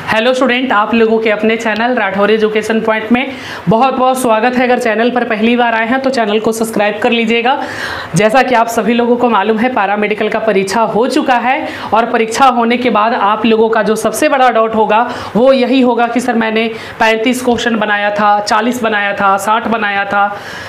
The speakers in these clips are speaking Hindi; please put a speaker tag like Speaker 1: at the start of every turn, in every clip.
Speaker 1: हेलो स्टूडेंट, आप लोगों के अपने चैनल राठौर एजुकेशन पॉइंट में बहुत बहुत स्वागत है। अगर चैनल पर पहली बार आए हैं तो चैनल को सब्सक्राइब कर लीजिएगा। जैसा कि आप सभी लोगों को मालूम है, पैरा मेडिकल का परीक्षा हो चुका है और परीक्षा होने के बाद आप लोगों का जो सबसे बड़ा डाउट होगा वो यही होगा कि सर मैंने 35 क्वेश्चन बनाया था, 40 बनाया था, 60 बनाया था,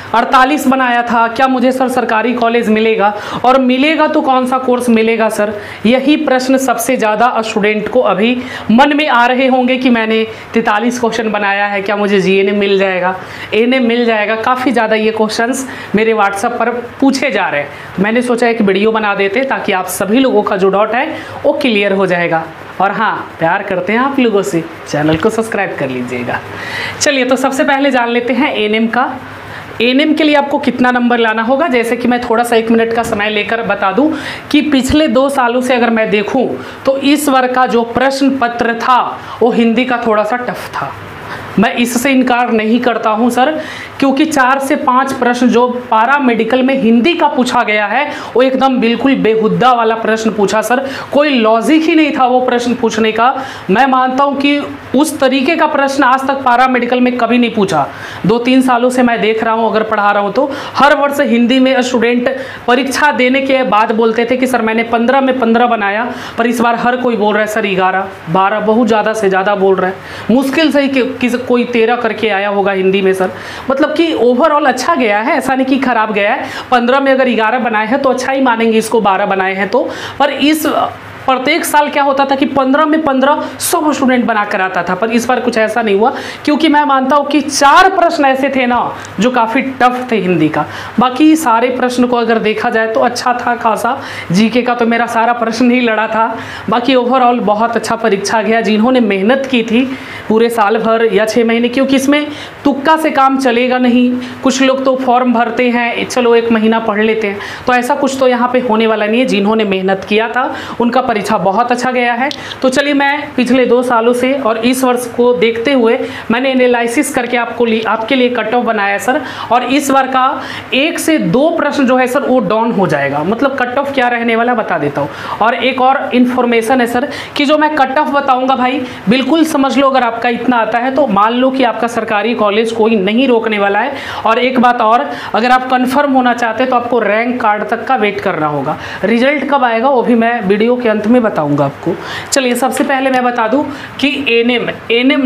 Speaker 1: 48 बनाया था, क्या मुझे सर सरकारी कॉलेज मिलेगा, और मिलेगा तो कौन सा कोर्स मिलेगा सर। यही प्रश्न सबसे ज़्यादा स्टूडेंट को अभी मन में आ रहे होंगे कि मैंने 43 क्वेश्चन बनाया है, क्या मुझे जीएनएम मिल जाएगा, एएनएम मिल जाएगा। काफ़ी ज़्यादा ये क्वेश्चंस मेरे व्हाट्सएप पर पूछे जा रहे हैं। मैंने सोचा एक वीडियो बना देते ताकि आप सभी लोगों का जो डाउट है वो क्लियर हो जाएगा। और हाँ, प्यार करते हैं आप लोगों से, चैनल को सब्सक्राइब कर लीजिएगा। चलिए तो सबसे पहले जान लेते हैं एएनएम का। एएनएम के लिए आपको कितना नंबर लाना होगा। जैसे कि मैं थोड़ा सा 1 मिनट का समय लेकर बता दूं कि पिछले 2 सालों से अगर मैं देखूं तो इस वर्ग का जो प्रश्न पत्र था वो हिंदी का थोड़ा सा टफ था। मैं इससे इनकार नहीं करता हूं सर, क्योंकि 4 से 5 प्रश्न जो पारा मेडिकल में हिंदी का पूछा गया है वो एकदम बिल्कुल बेहुद्दा वाला प्रश्न पूछा सर। कोई लॉजिक ही नहीं था वो प्रश्न पूछने का। मैं मानता हूं कि उस तरीके का प्रश्न आज तक पारा मेडिकल में कभी नहीं पूछा। 2-3 सालों से मैं देख रहा हूं, अगर पढ़ा रहा हूं तो हर वर्ष हिंदी में स्टूडेंट परीक्षा देने के बाद बोलते थे कि सर मैंने 15 में 15 बनाया, पर इस बार हर कोई बोल रहा है सर 11, 12, बहुत ज़्यादा से ज़्यादा बोल रहा है। मुश्किल से ही कोई 13 करके आया होगा हिंदी में सर। मतलब कि ओवरऑल अच्छा गया है, ऐसा नहीं कि खराब गया है। 15 में अगर 11 बनाए हैं तो अच्छा ही मानेंगे इसको, 12 बनाए हैं तो। पर इस प्रत्येक साल क्या होता था कि 15 में 15 सब स्टूडेंट बना कर आता था, पर इस बार कुछ ऐसा नहीं हुआ, क्योंकि मैं मानता हूं कि 4 प्रश्न ऐसे थे ना जो काफ़ी टफ थे हिंदी का। बाकी सारे प्रश्न को अगर देखा जाए तो अच्छा था खासा। जीके का तो मेरा सारा प्रश्न ही लड़ा था। बाकी ओवरऑल बहुत अच्छा परीक्षा गया। जिन्होंने मेहनत की थी पूरे साल भर या 6 महीने, क्योंकि इसमें तुक्का से काम चलेगा नहीं। कुछ लोग तो फॉर्म भरते हैं, चलो 1 महीना पढ़ लेते हैं, तो ऐसा कुछ तो यहाँ पे होने वाला नहीं है। जिन्होंने मेहनत किया था उनका परीक्षा बहुत अच्छा गया है। तो चलिए मैं पिछले 2 सालों से और इस वर्ष को देखते हुए मैंने एनालिसिस करके आपके लिए कट ऑफ बनाया सर। और इस बार का 1 से 2 प्रश्न जो है सर वो डाउन हो जाएगा। मतलब कट ऑफ क्या रहने वाला बता देता हूँ। और एक और इन्फॉर्मेशन है सर कि जो मैं कट ऑफ बताऊँगा भाई बिल्कुल समझ लो, अगर आपका इतना आता है तो मान लो कि आपका सरकारी कॉलेज कोई नहीं रोकने वाला है। और एक बात और, अगर आप कन्फर्म होना चाहते हैं तो आपको रैंक कार्ड तक का वेट करना होगा। रिजल्ट कब आएगा वो भी मैं वीडियो के अंत में बताऊंगा आपको। चलिए सबसे पहले मैं बता दूं कि एएनएम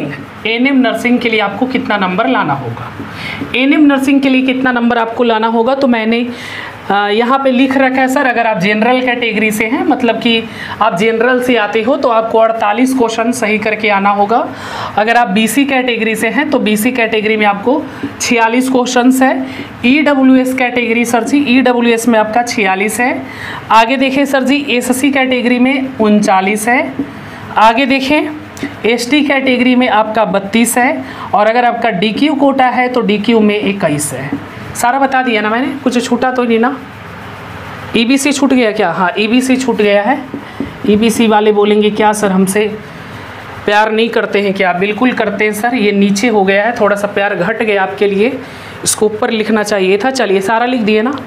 Speaker 1: नर्सिंग के लिए आपको कितना नंबर लाना होगा। एएनएम नर्सिंग के लिए कितना नंबर आपको लाना होगा तो मैंने यहाँ पे लिख रखा है सर। अगर आप जनरल कैटेगरी से हैं, मतलब कि आप जनरल से आते हो, तो आपको 48 क्वेश्चन सही करके आना होगा। अगर आप बीसी कैटेगरी से हैं तो बीसी कैटेगरी में आपको 46 क्वेश्चंस है। ईडब्ल्यूएस कैटेगरी सर जी, ईडब्ल्यूएस में आपका 46 है। आगे देखें सर जी, एससी कैटेगरी में 39 है। आगे देखें एसटी कैटेगरी में आपका 32 है। और अगर आपका डीक्यू कोटा है तो डीक्यू में 21 है। सारा बता दिया ना मैंने, कुछ छूटा तो नहीं ना। ईबीसी छूट गया क्या? हाँ, ईबीसी छूट गया है। ईबीसी वाले बोलेंगे क्या सर हमसे प्यार नहीं करते हैं क्या? बिल्कुल करते हैं सर। ये नीचे हो गया है, थोड़ा सा प्यार घट गया आपके लिए, इसको ऊपर लिखना चाहिए था। चलिए सारा लिख दिए ना।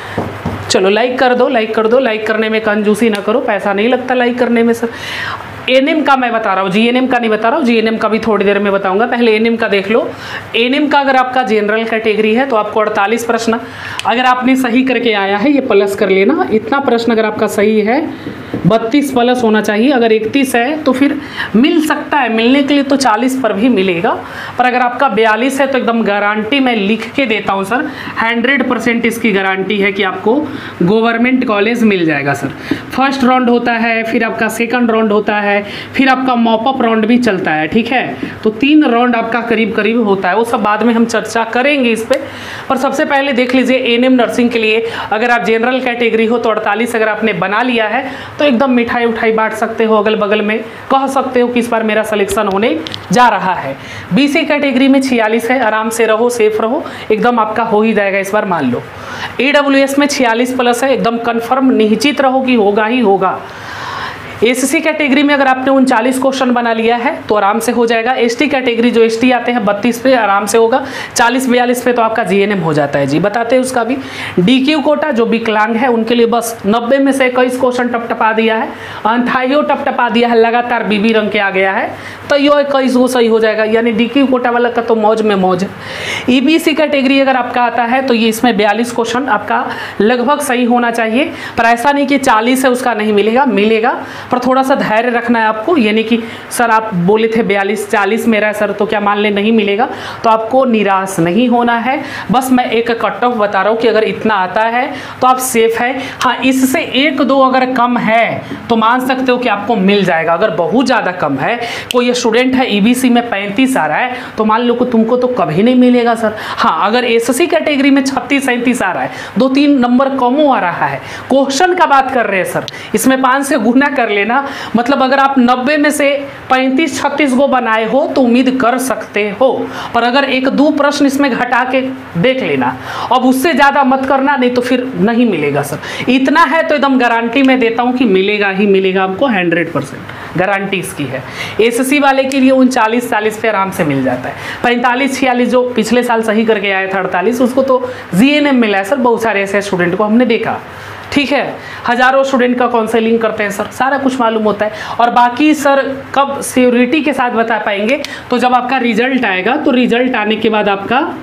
Speaker 1: चलो लाइक कर दो, लाइक कर दो। लाइक करने में कंजूसी ना करो, पैसा नहीं लगता लाइक करने में सर। एएनएम का मैं बता रहा हूँ, जीएनएम का नहीं बता रहा हूँ। जीएनएम का भी थोड़ी देर में बताऊंगा, पहले एएनएम का देख लो। एएनएम का अगर आपका जनरल कैटेगरी है तो आपको 48 प्रश्न अगर आपने सही करके आया है, ये प्लस कर लेना। इतना प्रश्न अगर आपका सही है, 32 प्लस होना चाहिए। अगर 31 है तो फिर मिल सकता है, मिलने के लिए तो 40 पर भी मिलेगा। पर अगर आपका 42 है तो एकदम गारंटी मैं लिख के देता हूँ सर, 100% इसकी गारंटी है कि आपको गवर्नमेंट कॉलेज मिल जाएगा सर। फर्स्ट राउंड होता है, फिर आपका सेकंड राउंड होता है, फिर आपका मॉपअप राउंड भी चलता है, ठीक है। तो 3 राउंड आपका करीब करीब होता है, वो सब बाद में हम चर्चा करेंगे इस पे। पर सबसे पहले देख लीजिए एएनएम नर्सिंग के लिए अगर आप जनरल कैटेगरी हो तो 48 अगर आपने बना लिया है तो एकदम मिठाई उठाई बांट सकते हो, अगल बगल में कह सकते हो कि इस बार मेरा सिलेक्शन होने जा रहा है। बीसी कैटेगरी में 46 है, आराम से रहो, सेफ रहो, एकदम आपका हो ही जाएगा इस बार, मान लो। ईडब्ल्यूएस में 46 प्लस है, एकदम कन्फर्म निश्चित रहो कि होगा ही होगा। एससी कैटेगरी में अगर आपने 39 क्वेश्चन बना लिया है तो आराम से हो जाएगा। एसटी कैटेगरी जो एसटी आते हैं 32 पे आराम से होगा। 40-42 पे तो आपका जीएनएम हो जाता है जी, बताते हैं उसका भी। डीक्यू कोटा जो विकलांग है उनके लिए बस 90 में से 21 क्वेश्चन टपटपा दिया है, अंठाइयो टपटपा दिया है, लगातार बीबी रंग के आ गया है तो यो 21 वो सही हो जाएगा, यानी डीक्यू कोटा वाला का तो मौज में मौज है। ईबीसी कैटेगरी अगर आपका आता है तो ये इसमें 42 क्वेश्चन आपका लगभग सही होना चाहिए, पर ऐसा नहीं कि 40 है उसका नहीं मिलेगा, मिलेगा, पर थोड़ा सा धैर्य रखना है आपको। यानी कि सर आप बोले थे 42-40 मेरा है सर तो क्या मान ले नहीं मिलेगा, तो आपको निराश नहीं होना है। बस मैं एक कट ऑफ बता रहा हूँ कि अगर इतना आता है तो आप सेफ है। हाँ, इससे 1-2 अगर कम है तो मान सकते हो कि आपको मिल जाएगा। अगर बहुत ज़्यादा कम है, कोई स्टूडेंट है ईबीसी में 35 आ रहा है तो मान लो कि तुमको तो कभी नहीं मिलेगा सर। हाँ, अगर एससी कैटेगरी में 36-37 आ रहा है, 2-3 नंबर कमो आ रहा है, क्वेश्चन का बात कर रहे हैं सर, इसमें 5 से गुना कर लेना, मतलब अगर आप 90 में से 35-36 को बनाए हो तो उम्मीद कर सकते हो। पर अगर 1-2 प्रश्न इसमें घटा के देख लेना, अब उससे ज़्यादा मत करना, नहीं तो फिर नहीं मिलेगा सर। इतना है तो एकदम गारंटी मैं देता हूँ कि मिलेगा ही मिलेगा आपको, 100% गारंटी इसकी है। एससी वाले के लिए 39-40 पे आराम से मिल जाता है। 45-46 जो पिछले साल सही करके आया था 48, उसको तो जीएनएम मिला है सर। बहुत सारे ऐसे स्टूडेंट को हमने देखा, ठीक है, हजारों स्टूडेंट का काउंसलिंग करते हैं सर, सारा कुछ मालूम होता है। और बाकी सर कब श्योरिटी के साथ बता पाएंगे, तो जब आपका रिजल्ट आएगा, तो रिजल्ट आने के बाद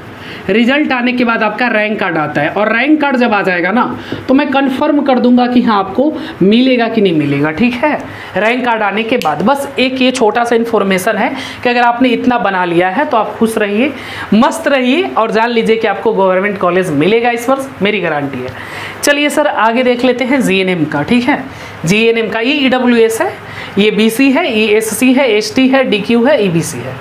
Speaker 1: आपका रैंक कार्ड आता है, और रैंक कार्ड जब आ जाएगा ना तो मैं कंफर्म कर दूंगा कि हाँ आपको मिलेगा कि नहीं मिलेगा, ठीक है। रैंक कार्ड आने के बाद बस एक ये छोटा सा इन्फॉर्मेशन है कि अगर आपने इतना बना लिया है तो आप खुश रहिए, मस्त रहिए और जान लीजिए कि आपको गवर्नमेंट कॉलेज मिलेगा इस वर्ष, मेरी गारंटी है। चलिए सर आगे देख लेते हैं जीएनएम का, ठीक है। जीएनएम का ये ईडब्ल्यूएस है, ये बीसी है, ये एससी है, एसटी है, डीक्यू है, ईबीसी है।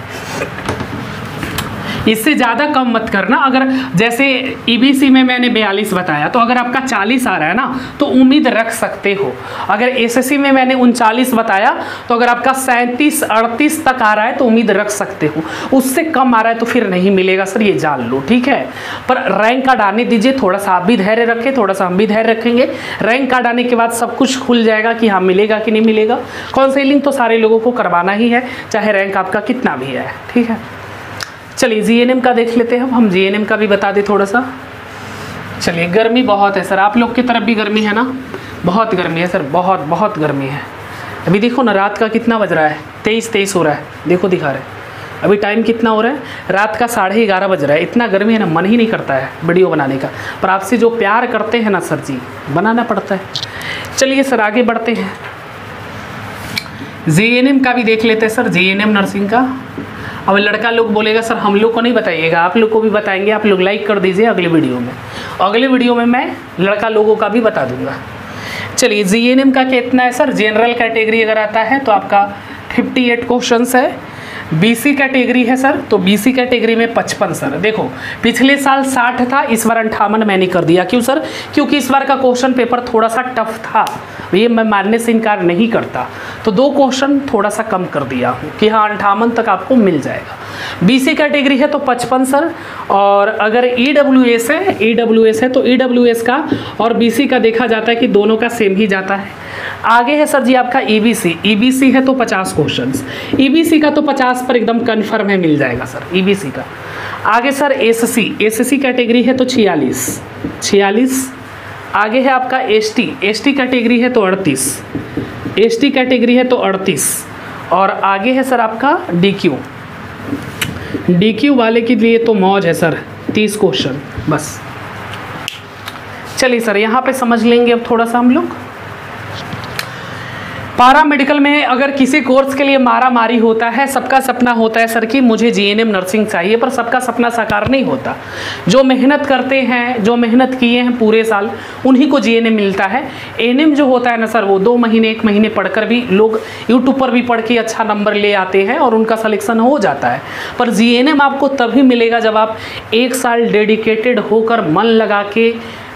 Speaker 1: इससे ज़्यादा कम मत करना। अगर जैसे ईबीसी में मैंने 42 बताया, तो अगर आपका 40 आ रहा है ना तो उम्मीद रख सकते हो। अगर एसएससी में मैंने 39 बताया तो अगर आपका 37-38 तक आ रहा है तो उम्मीद रख सकते हो। उससे कम आ रहा है तो फिर नहीं मिलेगा सर, ये जान लो, ठीक है। पर रैंक कार्ड आने दीजिए, थोड़ा सा आप भी धैर्य रखें, थोड़ा सा हम भी धैर्य रखेंगे। रैंक कार्ड आने के बाद सब कुछ खुल जाएगा कि हाँ मिलेगा कि नहीं मिलेगा। काउंसलिंग तो सारे लोगों को करवाना ही है, चाहे रैंक आपका कितना भी है, ठीक है। चलिए जीएनएम का देख लेते हैं, हम जीएनएम का भी बता दें थोड़ा सा। चलिए, गर्मी बहुत है सर, आप लोग की तरफ भी गर्मी है ना? बहुत गर्मी है सर, बहुत बहुत गर्मी है। अभी देखो ना रात का कितना बज रहा है, 23 हो रहा है, देखो दिखा रहे हैं। अभी टाइम कितना हो रहा है, रात का 11:30 बज रहा है। इतना गर्मी है ना, मन ही नहीं करता है वीडियो बनाने का, पर आपसे जो प्यार करते हैं ना सर जी, बनाना पड़ता है। चलिए सर आगे बढ़ते हैं, जीएनएम का भी देख लेते हैं सर। जीएनएम नर्सिंग का अब लड़का लोग बोलेगा सर हम लोग को नहीं बताइएगा, आप लोग को भी बताएंगे, आप लोग लाइक कर दीजिए अगले वीडियो में। अगले वीडियो में मैं लड़का लोगों का भी बता दूंगा। चलिए जीएनएम का कितना है सर, जनरल कैटेगरी अगर आता है तो आपका 58 क्वेश्चंस है। बीसी कैटेगरी है सर, तो बीसी कैटेगरी में 55 सर। देखो पिछले साल 60 था, इस बार 58 मैंने कर दिया। क्यों सर? क्योंकि इस बार का क्वेश्चन पेपर थोड़ा सा टफ था, ये मैं मानने से इनकार नहीं करता, तो 2 क्वेश्चन थोड़ा सा कम कर दिया हूँ कि हाँ 58 तक आपको मिल जाएगा। बीसी कैटेगरी है तो 55 सर। और अगर ईडब्ल्यूएस है तो ईडब्ल्यूएस का और बीसी का देखा जाता है कि दोनों का सेम ही जाता है। आगे है सर जी आपका ईबीसी है तो 50 क्वेश्चंस, ईबीसी का तो 50 पर एकदम कन्फर्म है, मिल जाएगा सर ईबीसी का। आगे सर एससी कैटेगरी है तो 46। आगे है आपका एसटी कैटेगरी है तो 38, और आगे है सर आपका डीक्यू वाले के लिए तो मौज है सर, 30 क्वेश्चन बस। चलिए सर यहाँ पे समझ लेंगे अब थोड़ा सा हम लोग। पारा मेडिकल में अगर किसी कोर्स के लिए मारा मारी होता है, सबका सपना होता है सर कि मुझे जीएनएम नर्सिंग चाहिए, पर सबका सपना साकार नहीं होता। जो मेहनत करते हैं, जो मेहनत किए हैं पूरे साल, उन्हीं को जीएनएम मिलता है। एएनएम जो होता है ना सर, वो 2 महीने 1 महीने पढ़कर भी लोग यूट्यूब पर भी पढ़ के अच्छा नंबर ले आते हैं और उनका सिलेक्शन हो जाता है। पर जीएनएम आपको तभी मिलेगा जब आप 1 साल डेडिकेटेड होकर मन लगा के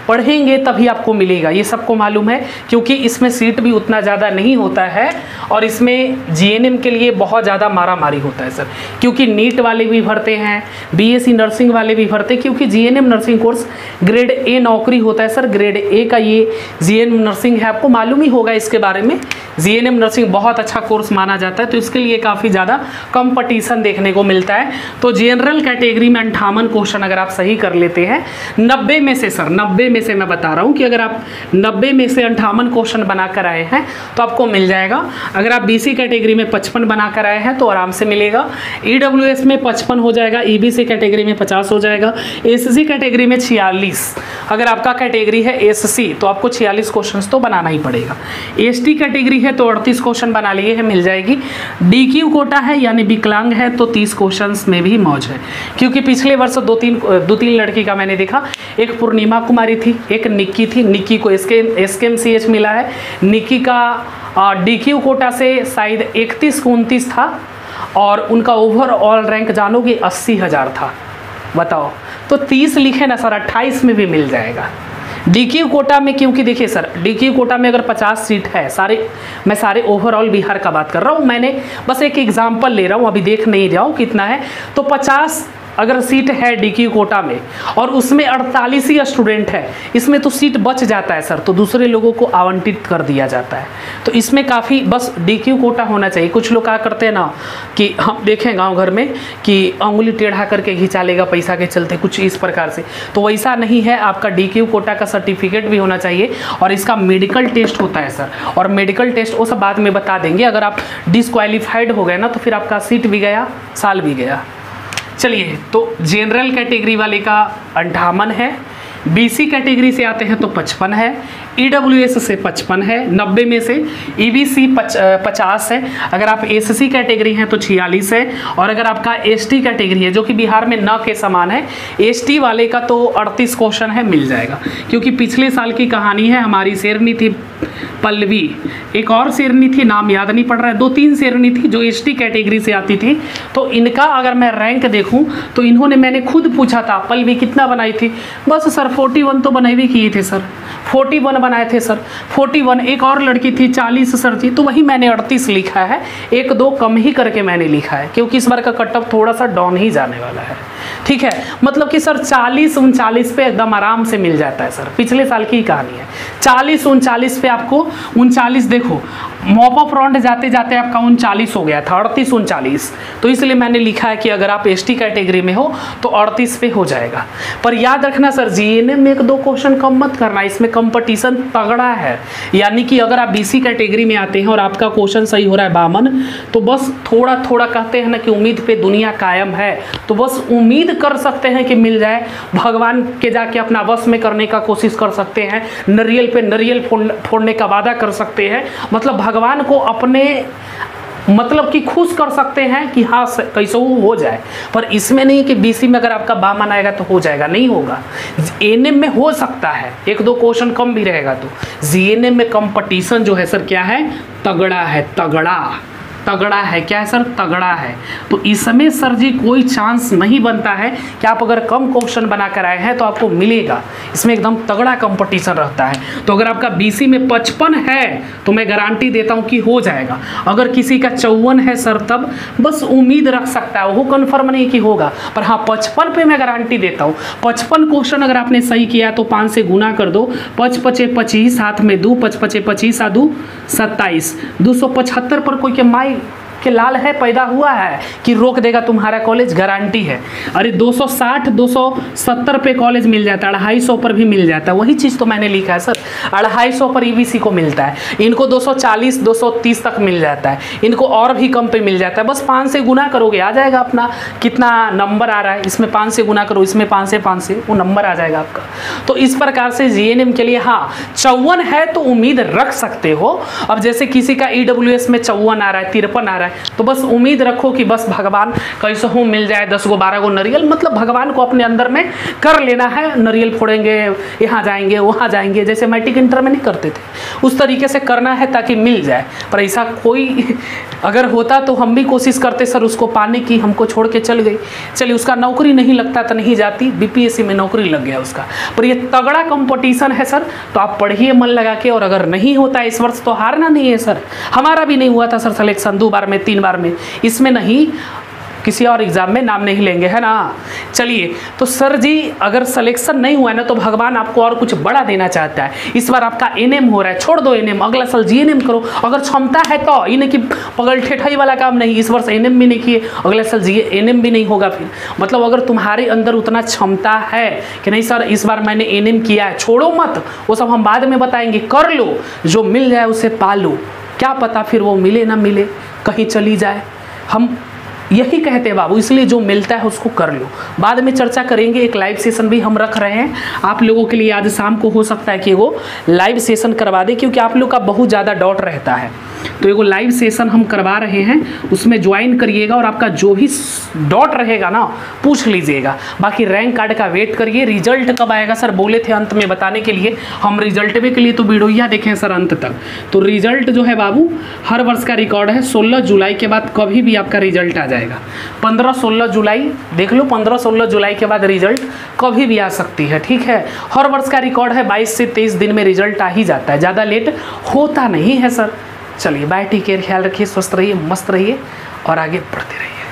Speaker 1: पढ़ेंगे तभी आपको मिलेगा, ये सबको मालूम है, क्योंकि इसमें सीट भी उतना ज़्यादा नहीं होता है और इसमें जीएनएम के लिए बहुत ज़्यादा मारामारी होता है सर, क्योंकि नीट वाले भी भरते हैं, बीएससी नर्सिंग वाले भी भरते हैं, क्योंकि GNM nursing course grade A नौकरी होता है सर। ग्रेड ए का ये जीएनएम नर्सिंग है, आपको मालूम ही होगा इसके बारे में। जीएनएम नर्सिंग बहुत अच्छा कोर्स माना जाता है, तो इसके लिए काफ़ी ज़्यादा कंपटीशन देखने को मिलता है। तो जनरल कैटेगरी में 58 क्वेश्चन अगर आप सही कर लेते हैं 90 में से सर, 90 में से मैं बता रहा हूँ कि अगर आप 90 में से 58 क्वेश्चन बनाकर आए हैं तो आपको मिल जाएगा। अगर आप बीसी कैटेगरी में 55 बनाकर आए हैं तो आराम से मिलेगा। ईडब्ल्यूएस में 55 हो जाएगा, ईबीसी कैटेगरी में 50 हो जाएगा, एससी कैटेगरी में 46। अगर आपका कैटेगरी है एससी तो आपको 46 क्वेश्चन तो बनाना ही पड़ेगा। एसटी कैटेगरी है तो 38 क्वेश्चन बना लिए हैं, मिल जाएगी। डीक्यू कोटा है यानी विकलांग है तो 30 क्वेश्चंस में भी मौज है, क्योंकि पिछले वर्ष दो तीन लड़की का मैंने देखा, एक पूर्णिमा कुमारी थी, एक निक्की थी, निक्की को एसकेएमसीएच मिला है। निक्की का डीक्यू कोटा से शायद 31 को 29 था और उनका ओवरऑल रैंक जानोगे 80,000 था, बताओ। तो 30 लिखे ना सर, 28 में भी मिल जाएगा डीक्यू कोटा में, क्योंकि देखिए सर डीक्यू कोटा में अगर 50 सीट है, मैं सारे ओवरऑल बिहार का बात कर रहा हूँ, मैंने बस एक एग्जांपल ले रहा हूँ, अभी देख नहीं रहा हूँ कितना है। तो 50 अगर सीट है डीक्यू कोटा में और उसमें 48 ही स्टूडेंट है, इसमें तो सीट बच जाता है सर, तो दूसरे लोगों को आवंटित कर दिया जाता है। तो इसमें काफ़ी बस डीक्यू कोटा होना चाहिए। कुछ लोग क्या करते हैं ना कि हम देखें गांव घर में कि अंगुली टेढ़ा करके खिंचा लेगा पैसा के चलते, कुछ इस प्रकार से, तो वैसा नहीं है। आपका डीक्यू कोटा का सर्टिफिकेट भी होना चाहिए और इसका मेडिकल टेस्ट होता है सर, और मेडिकल टेस्ट वो सब बाद में बता देंगे। अगर आप डिसक्वालीफाइड हो गए ना तो फिर आपका सीट भी गया, साल भी गया। चलिए, तो जनरल कैटेगरी वाले का 58 है, बीसी कैटेगरी से आते हैं तो 55 है, ईडब्ल्यूएस से 55 है, 90 में से ईबीसी 50 है, अगर आप एससी कैटेगरी हैं तो 46 है, और अगर आपका एसटी कैटेगरी है जो कि बिहार में न के समान है, एसटी वाले का तो 38 क्वेश्चन है, मिल जाएगा। क्योंकि पिछले साल की कहानी है, हमारी शेरनी थी पल्लवी, एक और शेरनी थी, नाम याद नहीं पड़ रहा है, 2-3 शेरनी थी जो एसटी कैटेगरी से आती थी। तो इनका अगर मैं रैंक देखूं तो इन्होंने, मैंने खुद पूछा था पल्लवी कितना बनाई थी, बस सर 41 तो बनाई भी किए थे सर, 41 बनाए थे सर, 41। एक और लड़की थी 40 सर थी, तो वही मैंने 38 लिखा है, 1-2 कम ही करके मैंने लिखा है, क्योंकि इस बार का कट ऑफ थोड़ा सा डाउन ही जाने वाला है। ठीक है, मतलब कि सर 40-39 पे एकदम आराम से मिल जाता है सर, पिछले साल की ही कहानी है। 40-39 पे आपको 39, देखो मॉप ऑफ राउंड जाते जाते आपका 39 हो गया था, 38-39, तो इसलिए मैंने लिखा है कि अगर आप एसटी कैटेगरी में हो तो 38 पे हो जाएगा। पर याद रखना सर, जीएनएम में 1-2 क्वेश्चन कम मत करना, इसमें कंपटीशन तगड़ा है। यानी कि अगर आप बीसी कैटेगरी में आते हैं और आपका क्वेश्चन सही हो रहा है 52, तो बस थोड़ा थोड़ा कहते हैं ना कि उम्मीद पे दुनिया कायम है, तो बस उम्मीद कर सकते हैं कि मिल जाए। भगवान के जाके अपना वश में करने का कोशिश कर सकते हैं, नरियल पे नरियल फोड़ने का वादा कर सकते हैं, मतलब भगवान को अपने मतलब कि खुश कर सकते हैं कि हाँ कैसे हो जाए। पर इसमें नहीं कि बीसी में अगर आपका 52 आएगा तो हो जाएगा, नहीं होगा। एएनएम में हो सकता है 1-2 क्वेश्चन कम भी रहेगा, तो जीएनएम में कंपटीशन जो है सर क्या है, तगड़ा है, तगड़ा है। क्या है सर, तगड़ा है। तो इसमें सर जी कोई चांस नहीं बनता है कि आप अगर कम क्वेश्चन बनाकर आए हैं तो आपको मिलेगा, इसमें एकदम तगड़ा कंपटीशन रहता है। तो अगर आपका बीसी में 55 है तो मैं गारंटी देता हूं कि हो जाएगा। अगर किसी का 54 है सर तब बस उम्मीद रख सकता है, वो कन्फर्म नहीं कि होगा, पर हाँ 55 पे मैं गारंटी देता हूँ। 55 क्वेश्चन अगर आपने सही किया तो 5 से गुना कर दो, 5-5-25 हाथ में 2, 5-5-25 आ 2 27, 275 पर कोई के माई के लाल है पैदा हुआ है कि रोक देगा तुम्हारा कॉलेज, गारंटी है। अरे 260-270 पे कॉलेज मिल जाता है, 250 पर भी मिल जाता है। वही चीज़ तो मैंने लिखा है सर, 250 पर ईबीसी को मिलता है, इनको 240-230 तक मिल जाता है, इनको और भी कम पे मिल जाता है। बस 5 से गुना करोगे आ जाएगा अपना कितना नंबर आ रहा है, इसमें 5 से गुना करो, इसमें 5 से वो नंबर आ जाएगा आपका। तो इस प्रकार से जीएनएम के लिए हाँ 54 है तो उम्मीद रख सकते हो। अब जैसे किसी का ईडब्ल्यूएस में 54 आ रहा है, 53 आ रहा है, रहा है। तो बस उम्मीद रखो कि बस भगवान कैसे हो मिल जाए 10 गो 12 गो नारियल, मतलब भगवान को अपने अंदर में कर लेना है। नारियल फोड़ेंगे, यहाँ जाएंगे वहाँ जाएंगे, जैसे मैट्रिक इंटर में नहीं करते थे उस तरीके से करना है ताकि मिल जाए। पर ऐसा कोई अगर होता तो हम भी कोशिश करते सर उसको पाने की, हमको छोड़ के चल गई, चलिए उसका नौकरी नहीं लगता तो नहीं जाती, बीपीएससी में नौकरी लग गया उसका। पर ये तगड़ा कंपटीशन है सर, तो आप पढ़िए मन लगा के, और अगर नहीं होता इस वर्ष तो हारना नहीं है सर। हमारा भी नहीं हुआ था सर सिलेक्शन 2 बार में 3 बार में, इसमें नहीं, किसी और एग्ज़ाम में नाम नहीं लेंगे, है ना। चलिए, तो सर जी अगर सिलेक्शन नहीं हुआ है ना तो भगवान आपको और कुछ बड़ा देना चाहता है। इस बार आपका एनएम हो रहा है, छोड़ दो एनएम, अगला साल जीएनएम करो अगर क्षमता है तो। इन्हें कि पगल ठेठाई वाला काम नहीं, इस वर्ष एनएम भी नहीं किए, अगले साल जीएनएम भी नहीं होगा। फिर मतलब अगर तुम्हारे अंदर उतना क्षमता है कि नहीं सर इस बार मैंने एनएम किया है, छोड़ो मत, वो सब हम बाद में बताएंगे, कर लो, जो मिल जाए उसे पालो, क्या पता फिर वो मिले ना मिले, कहीं चली जाए। हम यही कहते हैं बाबू, इसलिए जो मिलता है उसको कर लो। बाद में चर्चा करेंगे, एक लाइव सेशन भी हम रख रहे हैं आप लोगों के लिए। आज शाम को हो सकता है कि वो लाइव सेशन करवा दे, क्योंकि आप लोग का बहुत ज़्यादा डाउट रहता है। तो एगो लाइव सेशन हम करवा रहे हैं, उसमें ज्वाइन करिएगा और आपका जो भी डाउट रहेगा ना पूछ लीजिएगा। बाकी रैंक कार्ड का वेट करिए। रिजल्ट कब आएगा सर बोले थे अंत में बताने के लिए, हम रिजल्ट के लिए तो वीडियो देखें सर अंत तक। तो रिजल्ट जो है बाबू हर वर्ष का रिकॉर्ड है, 16 जुलाई के बाद कभी भी आपका रिजल्ट आ जाएगा। 15-16 जुलाई देख लो, 15-16 जुलाई के बाद रिजल्ट कभी भी आ सकती है, ठीक है। हर वर्ष का रिकॉर्ड है, 22 से 23 दिन में रिजल्ट आ ही जाता है, ज़्यादा लेट होता नहीं है सर। चलिए बाय, टेक केयर, ख्याल रखिए, स्वस्थ रहिए, मस्त रहिए और आगे बढ़ते रहिए।